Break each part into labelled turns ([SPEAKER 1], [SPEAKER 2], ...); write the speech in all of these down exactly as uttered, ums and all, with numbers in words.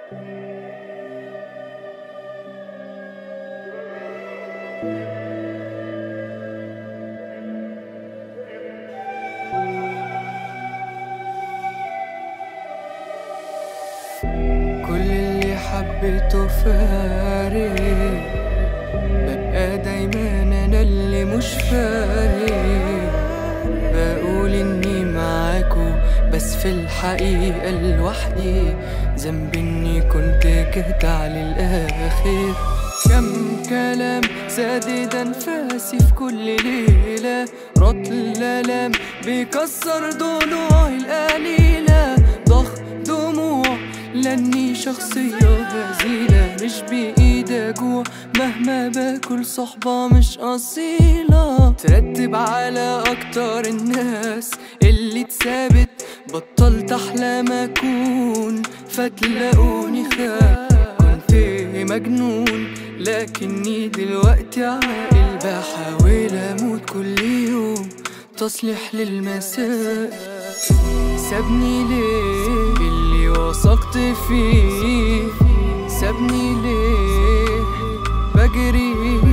[SPEAKER 1] كل اللي حبيته فارق، ببقى دايما انا اللي مش فارق. بقول اني معاكو بس في الحقيقة لوحدي، ذنبي اني كنت جدع للآخر. كم كلام سادد انفاسي في كل ليلة، رطل الألم بيكسر ضلوعي القليلة. ضخ دموع لاني شخصية هزيلة، مش بإيدي أجوع مهما باكل صحبة مش أصيلة. ترتب على أكتر الناس اللي اتثابت، بطلت أحلام أكون فتلاقوني خاب. كنت مجنون لكني دلوقتي عاقل، بحاول أموت كل يوم تصليح للمساء. سابني ليه اللي وثقت فيه، سابني ليه بجري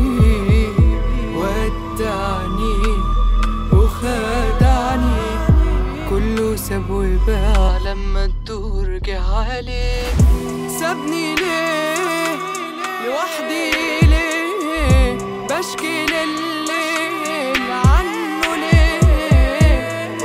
[SPEAKER 1] ودعني وخدعني. كله ساب وباع لما الدور جه عليه. سابني ليه لوحدي، ليه بشكي لليل عنه، ليه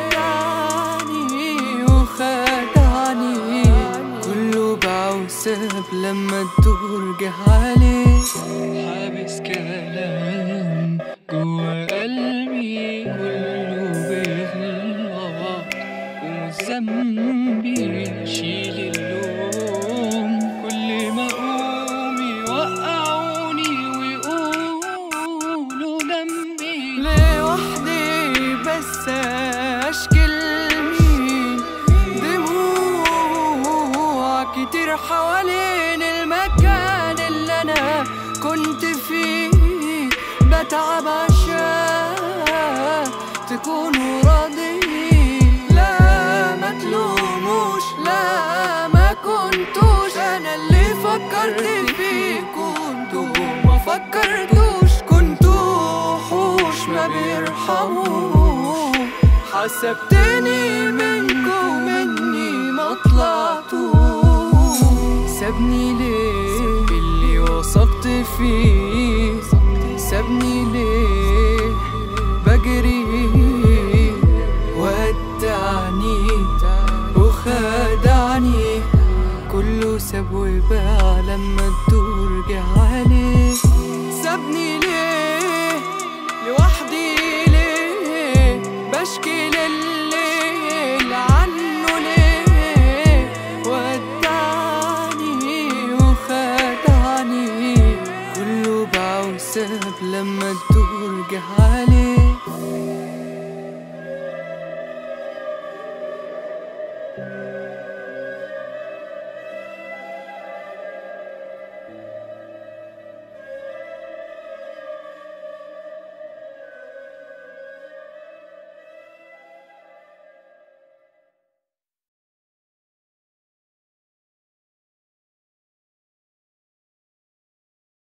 [SPEAKER 1] ودعني وخدعني. كله باع وساب لما الدور جه عليه. حابس كلام جوا قلبي كله بيغلط، ومش ذنبي اشيل اللوم. كل ما اقوم يوقعوني ويقولوا جنبي، لوحدي بس اشكي لمين. دموع كتير حوالين المكان اللي انا كنت فيه، بتعب عشان تكونوا راضيين. لا ما تلوموش، لا ما كنتوش انا اللي فكرت فيكوا، انتوا ما فكرتوش. كنتوا وحوش ما بيرحموش، حسبتني منكوا مني ما طلعتوش. سابني ليه اللي وثقت فيه، سابني ليه بجري ودعني وخدعني. كله ساب وباع لما الدور جه عليه. سابني ليه لوحدي، ليه بشكي لليل عنه، ليه ودعني وخدعني. كله باع وساب لما الدور جه عليه.